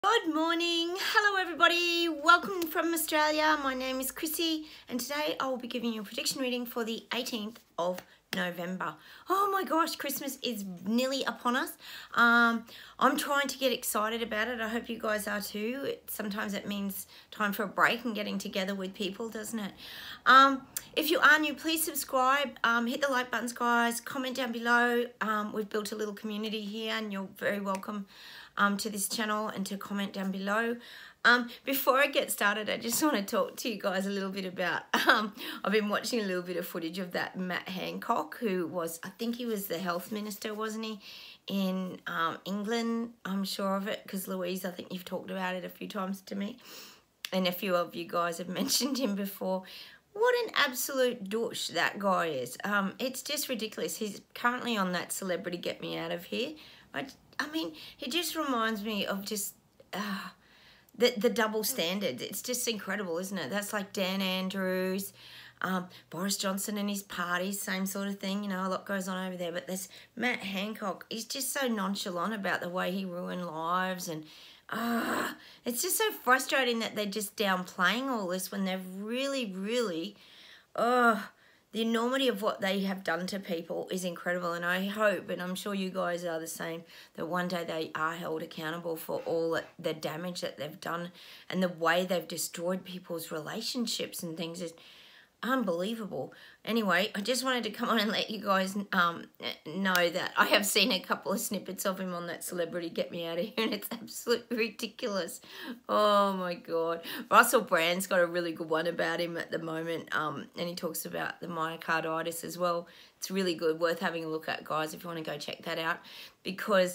Good morning. Hello everybody. Welcome from Australia. My name is Chrissy and today I will be giving you a prediction reading for the 18th of November. Oh my gosh, Christmas is nearly upon us. I'm trying to get excited about it. I hope you guys are too. Sometimes it means time for a break and getting together with people, doesn't it? If you are new, please subscribe. Hit the like buttons, guys. Comment down below. We've built a little community here and you're very welcome to this channel and to comment down below. Before I get started, I just want to talk to you guys a little bit about, I've been watching a little bit of footage of that Matt Hancock, who was, I think he was the health minister, wasn't he, in England? I'm sure of it, because Louise, I think you've talked about it a few times to me, and a few of you guys have mentioned him before. What an absolute douche that guy is. It's just ridiculous. He's currently on that Celebrity Get Me Out of Here. I mean, he just reminds me of just the double standard. It's just incredible, isn't it? That's like Dan Andrews, Boris Johnson and his party, same sort of thing. You know, a lot goes on over there. But there's Matt Hancock. He's just so nonchalant about the way he ruined lives. And it's just so frustrating that they're just downplaying all this when they've really, the enormity of what they have done to people is incredible, and I hope, and I'm sure you guys are the same, that one day they are held accountable for all the damage that they've done and the way they've destroyed people's relationships and things is unbelievable. Anyway, I just wanted to come on and let you guys know that I have seen a couple of snippets of him on that Celebrity Get Me Out of Here, and it's absolutely ridiculous. Oh my God. Russell Brand's got a really good one about him at the moment, and he talks about the myocarditis as well. It's really good, worth having a look at, guys, if you want to go check that out, because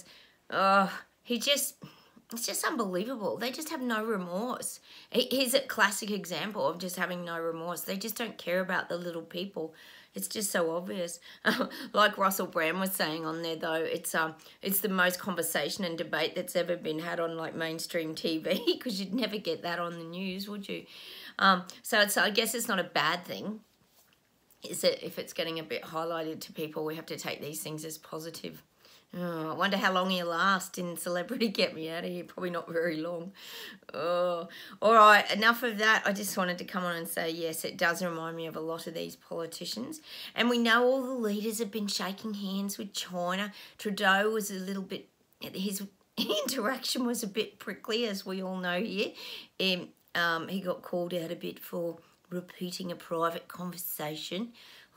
it's just unbelievable. They just have no remorse. He's a classic example of just having no remorse. They just don't care about the little people. It's just so obvious. Like Russell Brand was saying on there, though, it's the most conversation and debate that's ever been had on like mainstream TV, because you'd never get that on the news, would you? So I guess it's not a bad thing. Is it? If it's getting a bit highlighted to people, we have to take these things as positive. Oh, I wonder how long he'll last in Celebrity Get Me Out of Here. Probably not very long. Oh, all right, enough of that. I just wanted to come on and say, yes, it does remind me of a lot of these politicians. And we know all the leaders have been shaking hands with China. Trudeau was a little bit, his interaction was a bit prickly, as we all know here. He got called out a bit for repeating a private conversation.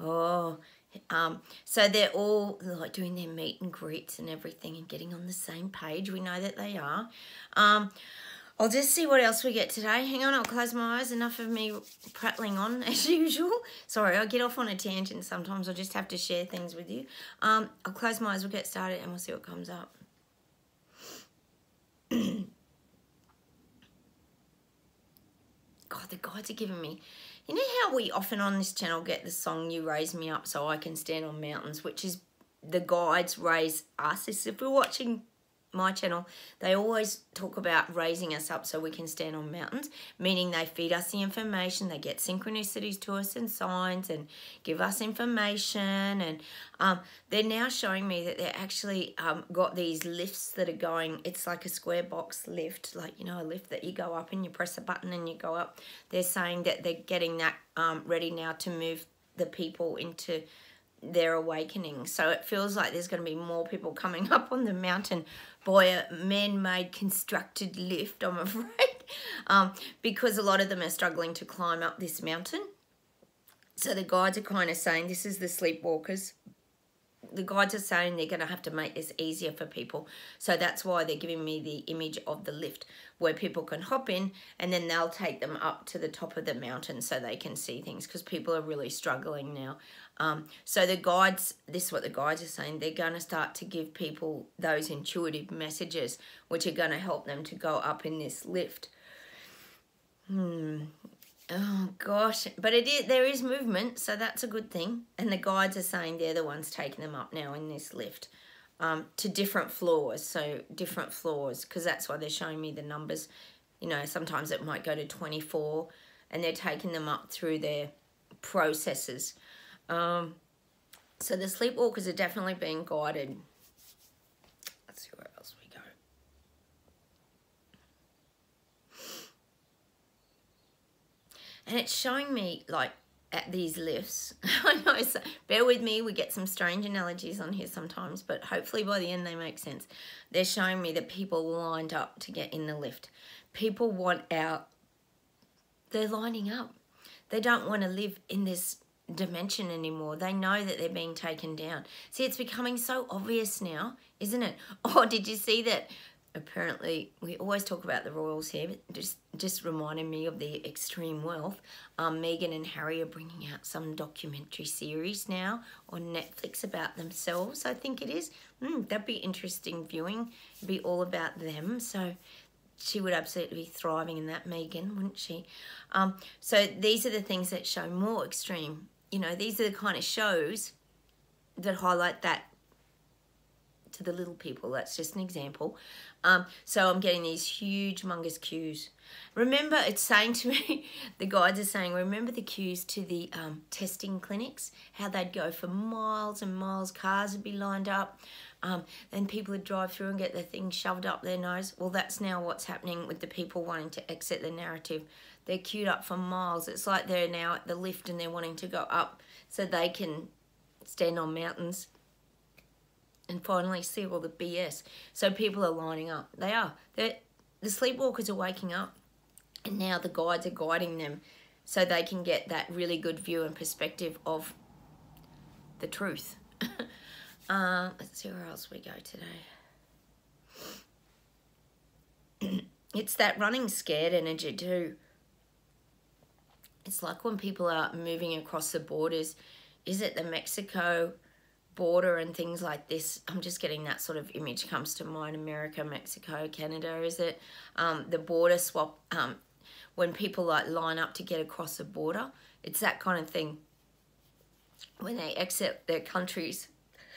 So they're all like doing their meet and greets and everything and getting on the same page. We know that they are. I'll just see what else we get today. Hang on, I'll close my eyes. Enough of me prattling on as usual. Sorry, I get off on a tangent sometimes. I just have to share things with you. I'll close my eyes, we'll get started and we'll see what comes up. God, the guides are giving me... You know how we often on this channel get the song You Raise Me Up So I Can Stand on Mountains, which is the guides raise us. If we're watching my channel, they always talk about raising us up so we can stand on mountains, meaning they feed us the information, they get synchronicities to us and signs and give us information. And they're now showing me that they're actually got these lifts that are going, it's like a square box lift, like, you know, a lift that you go up and you press a button and you go up. They're saying that they're getting that ready now to move the people into their awakening. So it feels like there's going to be more people coming up on the mountain by a man-made constructed lift, I'm afraid, because a lot of them are struggling to climb up this mountain. So the guides are kind of saying, this is the sleepwalkers. The guides are saying they're going to have to make this easier for people. So that's why they're giving me the image of the lift where people can hop in and then they'll take them up to the top of the mountain so they can see things, because people are really struggling now. So the guides, this is what the guides are saying, they're going to start to give people those intuitive messages which are going to help them to go up in this lift. Oh gosh, but there is movement, so that's a good thing. And the guides are saying they're the ones taking them up now in this lift to different floors. So different floors, because that's why they're showing me the numbers. You know, sometimes it might go to 24 and they're taking them up through their processes. So the sleepwalkers are definitely being guided. Let's see where else we go. And it's showing me, like, at these lifts. I know, so bear with me, we get some strange analogies on here sometimes, but hopefully by the end they make sense. They're showing me that people lined up to get in the lift. People want out. They're lining up. They don't want to live in this dimension anymore. They know that they're being taken down. See, it's becoming so obvious now, isn't it? Oh, did you see that? Apparently, we always talk about the royals here, but just reminded me of the extreme wealth. Meghan and Harry are bringing out some documentary series now on Netflix about themselves, I think it is. That'd be interesting viewing. It'd be all about them. So she would absolutely be thriving in that, Meghan, wouldn't she? So these are the things that show more extreme. You know, these are the kind of shows that highlight that to the little people. That's just an example. So I'm getting these huge, humongous queues. Remember, it's saying to me, the guides are saying, remember the queues to the testing clinics, how they'd go for miles and miles, cars would be lined up, then people would drive through and get their thing shoved up their nose. Well, that's now what's happening with the people wanting to exit the narrative. They're queued up for miles. It's like they're now at the lift and they're wanting to go up so they can stand on mountains and finally see all the BS. So people are lining up. They are. The sleepwalkers are waking up, and now the guides are guiding them so they can get that really good view and perspective of the truth. Let's see where else we go today. It's that running scared energy too. It's like when people are moving across the borders. Is it the Mexico border and things like this? I'm just getting that sort of image comes to mind. America, Mexico, Canada, is it? The border swap, when people like line up to get across the border. It's that kind of thing. When they exit their countries,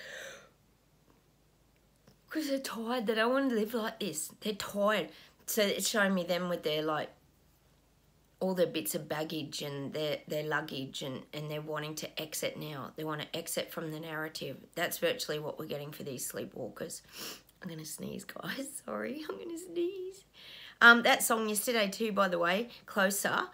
because they're tired, they don't want to live like this. They're tired. So it's showing me them with their, like, all their bits of baggage and their luggage, and they're wanting to exit now. They want to exit from the narrative. That's virtually what we're getting for these sleepwalkers. I'm going to sneeze, guys. Sorry, I'm going to sneeze. That song yesterday too, by the way, Closer,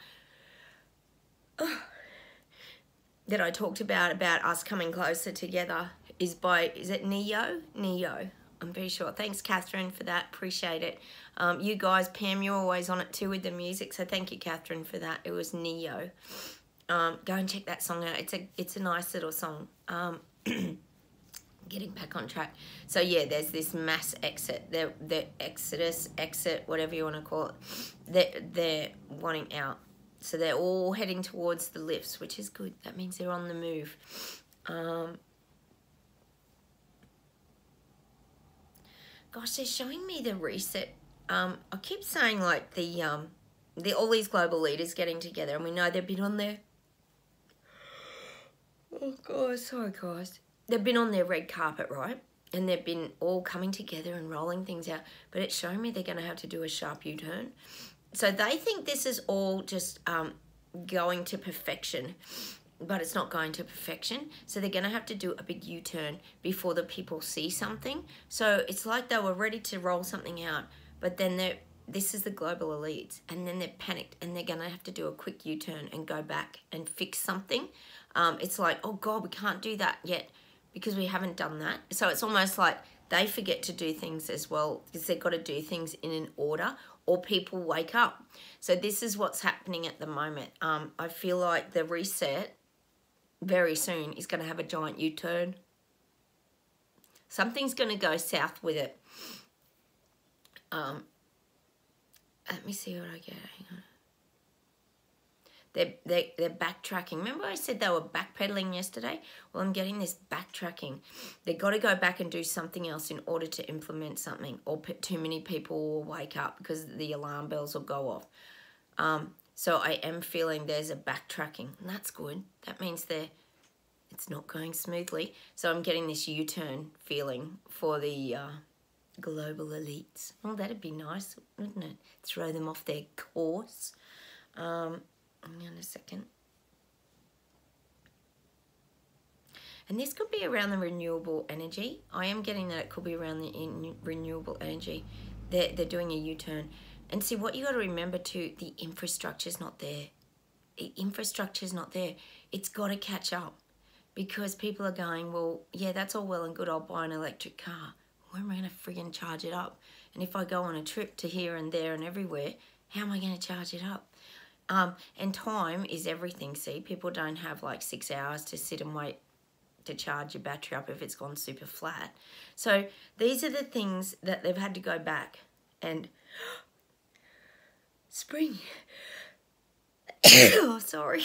that I talked about us coming closer together, is it Neo? Neo. I'm very sure. Thanks, Catherine, for that. Appreciate it. You guys, Pam, you're always on it too with the music, so thank you, Catherine, for that. It was Neo. Go and check that song out. It's a nice little song. Getting back on track. So yeah, there's this mass exit. The exit, whatever you want to call it. They're wanting out. So they're all heading towards the lifts, which is good. That means they're on the move. Gosh, they're showing me the reset. I keep saying, like, all these global leaders getting together, and we know they've been on their, oh God, sorry guys, they've been on their red carpet, right? And they've been all coming together and rolling things out, but it's showing me they're going to have to do a sharp U-turn. So they think this is all just going to perfection, but it's not going to perfection. So they're going to have to do a big U-turn before the people see something. So it's like they were ready to roll something out, but then this is the global elites, and then they're panicked and they're going to have to do a quick U-turn and go back and fix something. It's like, oh God, we can't do that yet because we haven't done that. So it's almost like they forget to do things as well because they've got to do things in an order, or people wake up. So this is what's happening at the moment. I feel like the reset very soon is going to have a giant U-turn. Something's going to go south with it. Let me see what I get. Hang on. They're backtracking. Remember I said they were backpedaling yesterday? Well, I'm getting this backtracking. They've got to go back and do something else in order to implement something, or too many people will wake up because the alarm bells will go off. So I am feeling there's a backtracking, and that's good. That means it's not going smoothly. So I'm getting this U-turn feeling for the global elites. Oh, that'd be nice, wouldn't it? Throw them off their course. Hang on a second. And this could be around the renewable energy. I am getting that it could be around the renewable energy. They're doing a U-turn. And see, what you got to remember too, the infrastructure's not there. infrastructure is not there. It's got to catch up, because people are going, well, yeah, that's all well and good. I'll buy an electric car. Where am I going to friggin' charge it up? And if I go on a trip to here and there and everywhere, how am I going to charge it up? And time is everything. See, people don't have like 6 hours to sit and wait to charge your battery up if it's gone super flat. So these are the things that they've had to go back and spring. Oh, sorry,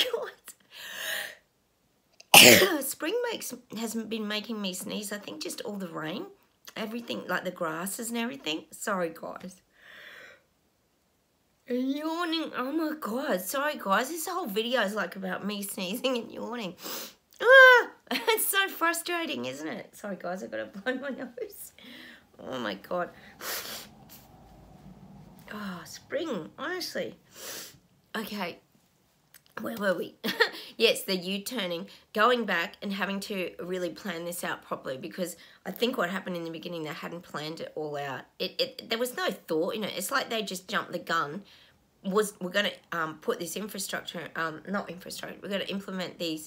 guys. Spring has been making me sneeze. I think just all the rain, everything, like the grasses and everything. Sorry, guys. Yawning. Oh my God. Sorry, guys. This whole video is like about me sneezing and yawning. Ah, it's so frustrating, isn't it? Sorry, guys. I've got to blow my nose. Oh my God. Oh, spring. Honestly. Okay. Where were we? Yes, the U-turning, going back and having to really plan this out properly, because I think what happened in the beginning, they hadn't planned it all out. There was no thought, you know. It's like they just jumped the gun. We're going to put this infrastructure, not infrastructure, we're going to implement these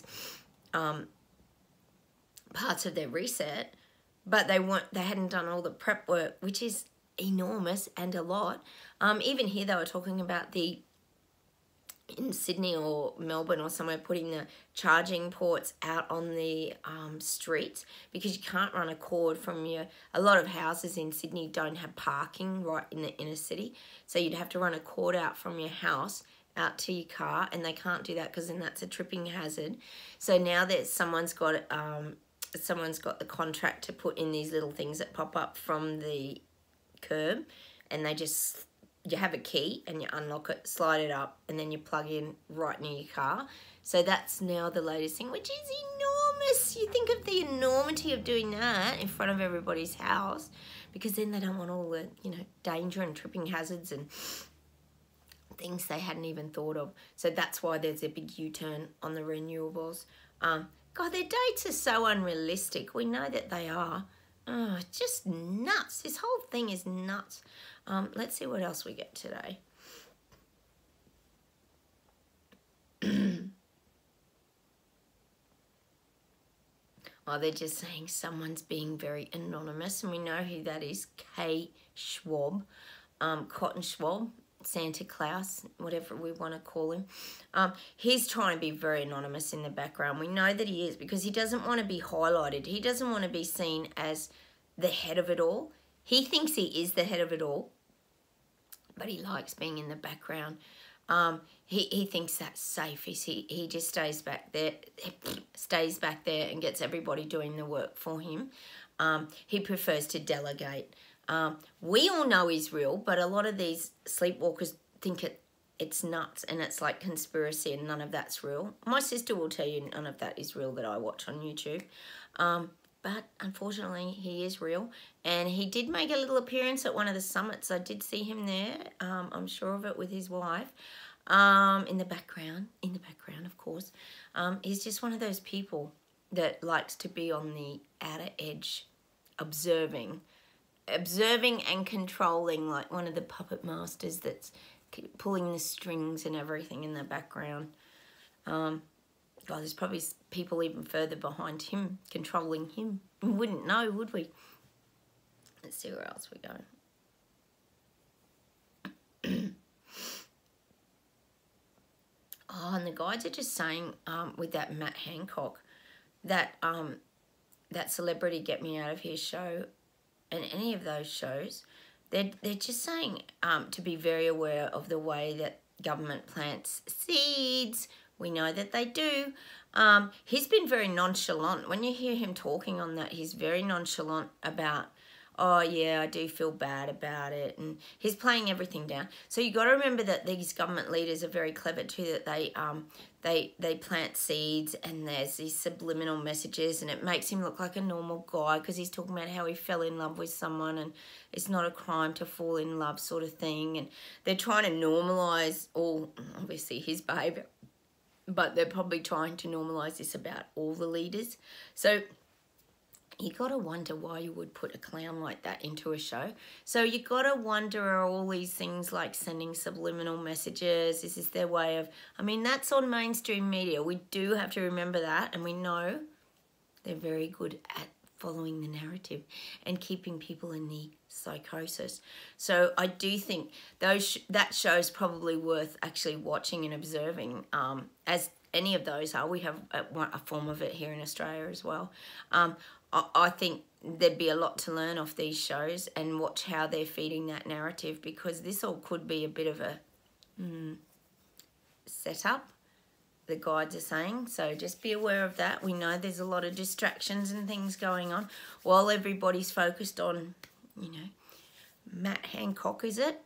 parts of their reset, but they hadn't done all the prep work, which is enormous and a lot. Even here they were talking about in Sydney or Melbourne or somewhere, putting the charging ports out on the streets, because you can't run a cord from a lot of houses in Sydney don't have parking right in the inner city, so you'd have to run a cord out from your house out to your car, and they can't do that because then that's a tripping hazard. So now that someone's got the contract to put in these little things that pop up from the curb, and you have a key and you unlock it, slide it up, and then you plug in right near your car. So that's now the latest thing, which is enormous. You think of the enormity of doing that in front of everybody's house, because then they don't want all the, you know, danger and tripping hazards and things they hadn't even thought of. So that's why there's a big U-turn on the renewables. God, their dates are so unrealistic. We know that they are. Oh, it's just nuts. This whole thing is nuts. Let's see what else we get today. Oh, they're just saying someone's being very anonymous, and we know who that is. K. Schwab, Cotton Schwab, Santa Claus, whatever we want to call him. He's trying to be very anonymous in the background. We know that he is, because he doesn't want to be highlighted. He doesn't want to be seen as the head of it all. He thinks he is the head of it all, but he likes being in the background. He thinks that's safe. He just stays back there and gets everybody doing the work for him. He prefers to delegate. We all know he's real, but a lot of these sleepwalkers think it's nuts and it's like conspiracy, and none of that's real. My sister will tell you none of that is real that I watch on YouTube. But unfortunately, he is real. And he did make a little appearance at one of the summits. I did see him there. I'm sure of it, with his wife. In the background, of course. He's just one of those people that likes to be on the outer edge, observing and controlling, like one of the puppet masters that's pulling the strings and everything in the background. God, there's probably people even further behind him, controlling him. We wouldn't know, would we? Let's see where else we go. Oh, and the guides are just saying, with that Matt Hancock, that that Celebrity Get Me Out of Here show, and any of those shows, they're just saying to be very aware of the way that government plants seeds. We know that they do. He's been very nonchalant. When you hear him talking on that, he's very nonchalant about, oh yeah, I do feel bad about it, and he's playing everything down. So you got to remember that these government leaders are very clever too. That they plant seeds, and there's these subliminal messages, and it makes him look like a normal guy because he's talking about how he fell in love with someone, and it's not a crime to fall in love, sort of thing. And they're trying to normalise all, obviously, his behaviour, but they're probably trying to normalise this about all the leaders. So you got to wonder why you would put a clown like that into a show. So you got to wonder, are all these things like sending subliminal messages? Is this their way of, I mean, that's on mainstream media. We do have to remember that, and we know they're very good at following the narrative and keeping people in the psychosis. So I do think that show's probably worth actually watching and observing, as any of those are. We have a form of it here in Australia as well. I think there'd be a lot to learn off these shows and watch how they're feeding that narrative, because this all could be a bit of a setup, the guides are saying. So just be aware of that. We know there's a lot of distractions and things going on while everybody's focused on, you know, Matt Hancock, is it?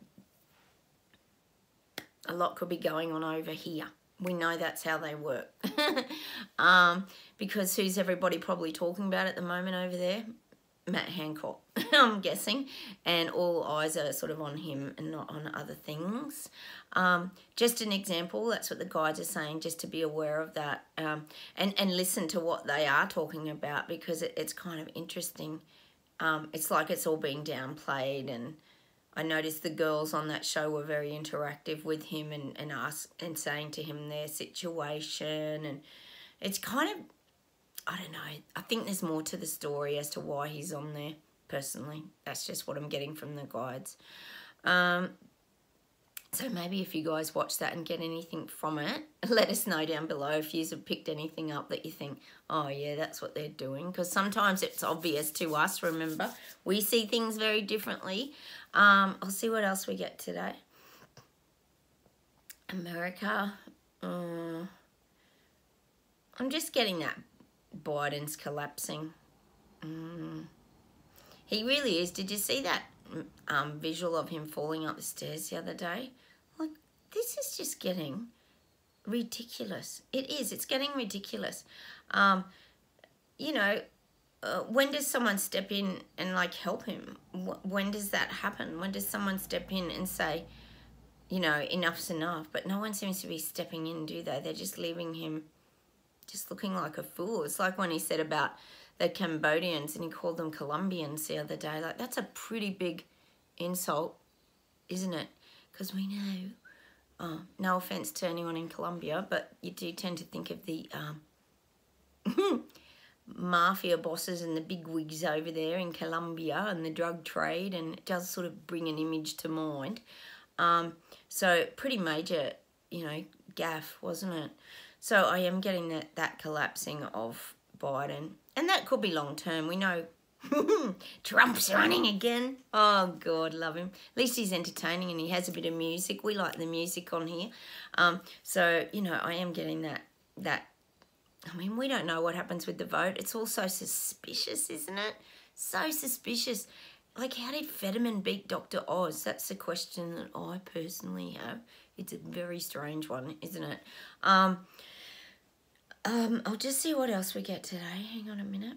A lot could be going on over here. We know that's how they work. Because who's everybody probably talking about at the moment over there? Matt Hancock, I'm guessing. And all eyes are sort of on him and not on other things. Just an example, that's what the guides are saying, just to be aware of that. And listen to what they are talking about, because it's kind of interesting. It's like it's all being downplayed, and I noticed the girls on that show were very interactive with him and saying to him their situation, and it's kind of, I don't know, I think there's more to the story as to why he's on there, personally. That's just what I'm getting from the guides. So maybe if you guys watch that and get anything from it, let us know down below if you have picked anything up that you think, oh yeah, that's what they're doing. Because sometimes it's obvious to us, remember. We see things very differently. I'll see what else we get today. America. I'm just getting that Biden's collapsing. He really is. Did you see that visual of him falling up the stairs the other day? Like, this is just getting ridiculous. It is. It's getting ridiculous. You know, when does someone step in and, like, help him? When does that happen? When does someone step in and say, you know, enough's enough? But no one seems to be stepping in, do they? They're just leaving him just looking like a fool. It's like when he said about the Cambodians and he called them Colombians the other day. Like, that's a pretty big insult, isn't it? Because we know, no offense to anyone in Colombia, but you do tend to think of the mafia bosses and the big wigs over there in Colombia and the drug trade, and it does sort of bring an image to mind. So pretty major, you know, gaffe, wasn't it? So I am getting that collapsing of Biden, and that could be long term. We know Trump's running again. Oh God, love him. At least he's entertaining and he has a bit of music. We like the music on here. So you know, I am getting that. I mean, we don't know what happens with the vote. It's all so suspicious, isn't it? So suspicious. Like, how did Fetterman beat Dr. Oz? That's the question that I personally have. It's a very strange one, isn't it? I'll just see what else we get today. Hang on a minute.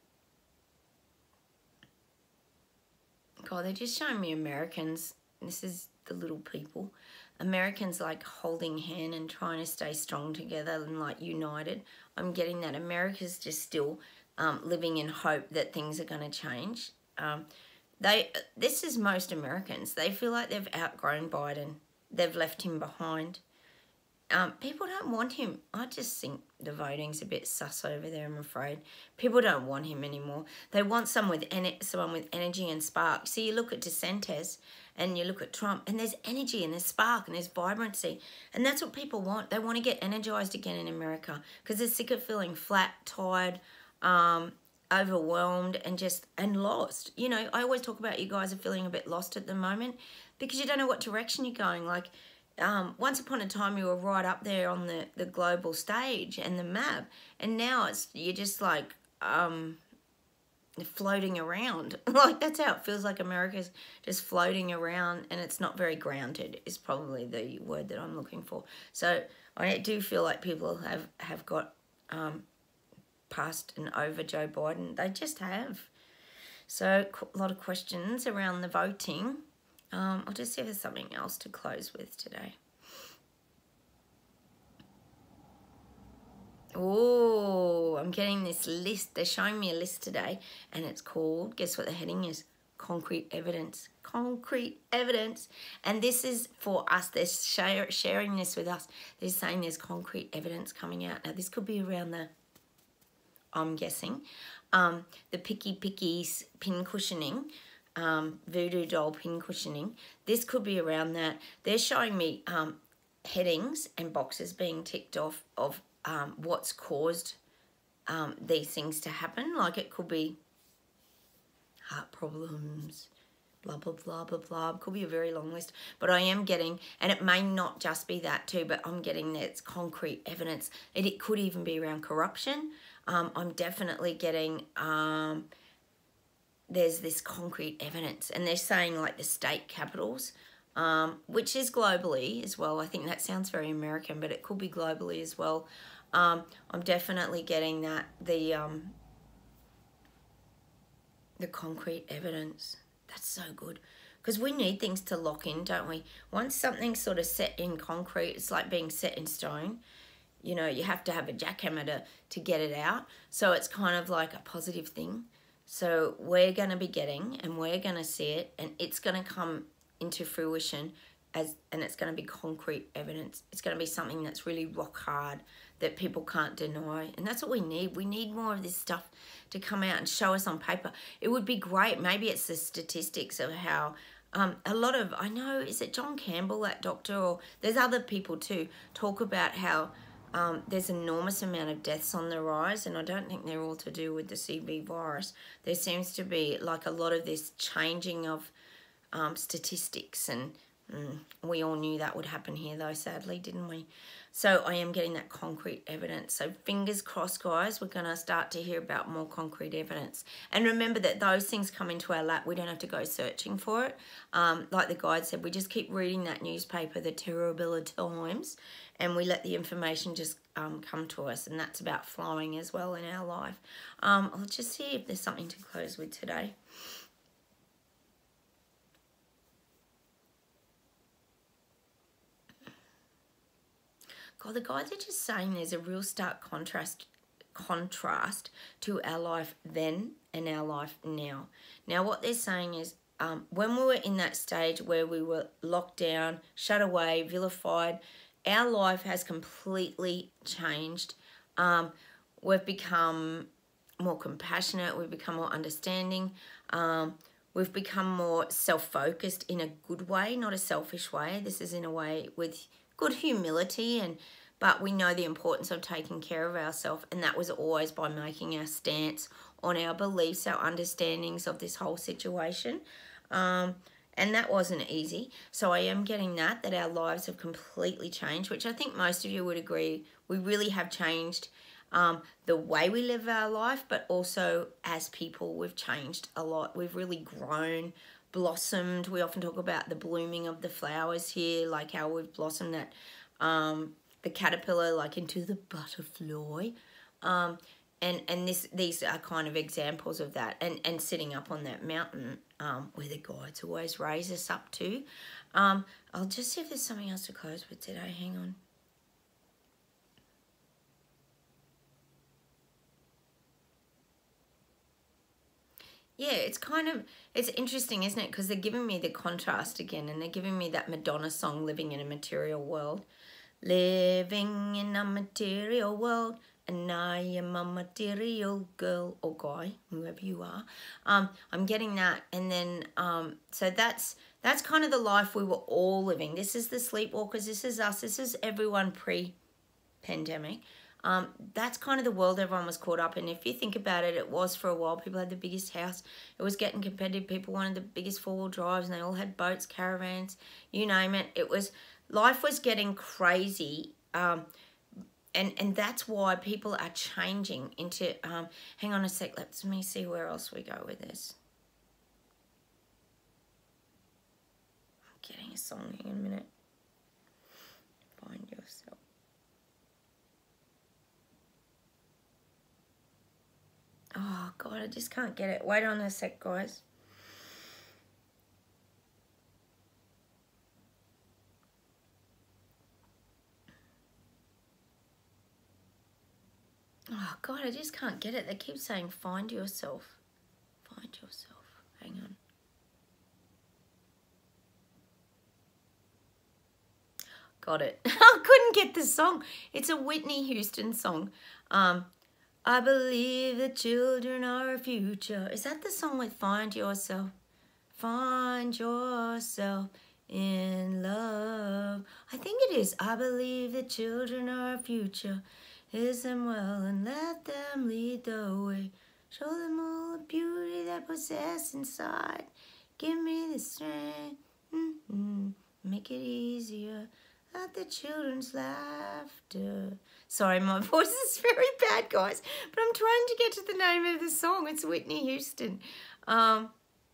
God, they're just showing me Americans. This is the little people. Americans, like, holding hand and trying to stay strong together and, like, united. I'm getting that America's just still living in hope that things are going to change. This is most Americans. They feel like they've outgrown Biden. They've left him behind. People don't want him. I just think the voting's a bit sus over there, I'm afraid. People don't want him anymore. They want someone with energy and spark. So you look at DeSantis and you look at Trump, and there's energy and there's spark and there's vibrancy. And that's what people want. They want to get energized again in America because they're sick of feeling flat, tired, overwhelmed and lost. You know, I always talk about you guys are feeling a bit lost at the moment because you don't know what direction you're going. Like, once upon a time you were right up there on the global stage and the map, and now you're just like floating around. Like, that's how it feels like. America's just floating around and it's not very grounded is probably the word that I'm looking for. So I do feel like people have got past and over Joe Biden. They just have. So a lot of questions around the voting. I'll just see if there's something else to close with today. Oh, I'm getting this list. They're showing me a list today, and it's called, guess what the heading is? Concrete evidence. Concrete evidence. And this is for us. They're sharing this with us. They're saying there's concrete evidence coming out. Now, this could be around the, I'm guessing, the Picky Pickies pin cushioning, voodoo doll pin cushioning. This could be around that. They're showing me headings and boxes being ticked off of what's caused these things to happen. Like it could be heart problems, blah, blah, blah, blah, blah. It could be a very long list. But I am getting, and it may not just be that too, but I'm getting that it's concrete evidence. And it could even be around corruption. I'm definitely getting, there's this concrete evidence. And they're saying like the state capitals, which is globally as well. I think that sounds very American, but it could be globally as well. I'm definitely getting that, the concrete evidence. That's so good. Because we need things to lock in, don't we? Once something's sort of set in concrete, it's like being set in stone. You know, you have to have a jackhammer to get it out. So it's kind of like a positive thing. So we're going to be getting, and we're going to see it, and it's going to come into fruition and it's going to be concrete evidence. It's going to be something that's really rock hard that people can't deny. And that's what we need. We need more of this stuff to come out and show us on paper. It would be great. Maybe it's the statistics of how a lot of, I know, is it John Campbell, that doctor, or there's other people too, talk about how there's an enormous amount of deaths on the rise, and I don't think they're all to do with the CV virus. There seems to be like a lot of this changing of statistics, and we all knew that would happen here though, sadly, didn't we? So I am getting that concrete evidence. So fingers crossed, guys, we're going to start to hear about more concrete evidence. And remember that those things come into our lap. We don't have to go searching for it. Like the guide said, we just keep reading that newspaper, The Terrible Times, and we let the information just come to us. And that's about flowing as well in our life. I'll just see if there's something to close with today. God, the guides are just saying there's a real stark contrast to our life then and our life now. Now, what they're saying is when we were in that stage where we were locked down, shut away, vilified, our life has completely changed. We've become more compassionate. We've become more understanding. We've become more self-focused in a good way, not a selfish way. This is in a way with good humility, but we know the importance of taking care of ourselves, and that was always by making our stance on our beliefs, our understandings of this whole situation, and that wasn't easy. So I am getting that our lives have completely changed, which I think most of you would agree. We really have changed the way we live our life, but also as people, we've changed a lot. We've really grown, blossomed. We often talk about the blooming of the flowers here, like how we've blossomed that the caterpillar like into the butterfly, and these are kind of examples of that, and sitting up on that mountain where the guides always raise us up to. I'll just see if there's something else to close with today. Hang on. Yeah, it's interesting, isn't it? Because they're giving me the contrast again, and they're giving me that Madonna song, Living in a Material World. Living in a material world, and I am a material girl or guy, whoever you are. I'm getting that, and then, so that's kind of the life we were all living. This is the sleepwalkers, this is us, this is everyone pre-pandemic. That's kind of the world everyone was caught up in. If you think about it, it was for a while. People had the biggest house. It was getting competitive. People wanted the biggest four-wheel drives, and they all had boats, caravans, you name it. Life was getting crazy, and that's why people are changing into, hang on a sec, let me see where else we go with this. I'm getting a song, hang on a minute. Find yourself. Oh, God, I just can't get it. Wait on a sec, guys. Oh, God, I just can't get it. They keep saying find yourself. Find yourself. Hang on. Got it. I couldn't get the song. It's a Whitney Houston song. I believe the children are our future. Is that the song with Find Yourself? Find yourself in love. I think it is. I believe the children are our future. Use them well and let them lead the way. Show them all the beauty that possess inside. Give me the strength. Make it easier. Let the children's laughter. Sorry, my voice is very bad, guys. But I'm trying to get to the name of the song. It's Whitney Houston. I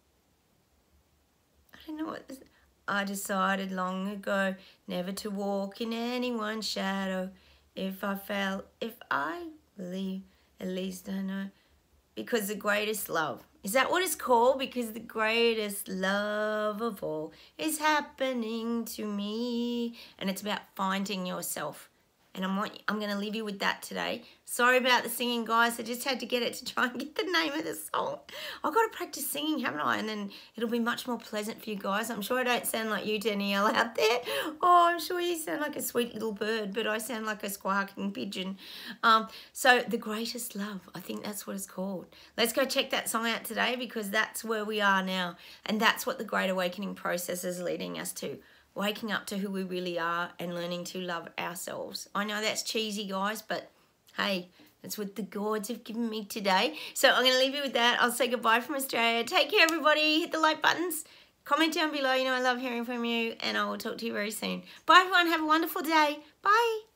don't know what this... I decided long ago never to walk in anyone's shadow. If I believe, at least I know. Because the greatest love. Is that what it's called? Because the greatest love of all is happening to me. And it's about finding yourself. And I'm going to leave you with that today. Sorry about the singing, guys. I just had to get it to try and get the name of the song. I've got to practice singing, haven't I? And then it'll be much more pleasant for you guys. I'm sure I don't sound like you, Danielle, out there. Oh, I'm sure you sound like a sweet little bird, but I sound like a squawking pigeon. So The Greatest Love, I think that's what it's called. Let's go check that song out today because that's where we are now. And that's what the Great Awakening process is leading us to. Waking up to who we really are and learning to love ourselves. I know that's cheesy, guys, but hey, that's what the gods have given me today. So I'm going to leave you with that. I'll say goodbye from Australia. Take care, everybody. Hit the like buttons. Comment down below. You know I love hearing from you, and I will talk to you very soon. Bye, everyone. Have a wonderful day. Bye.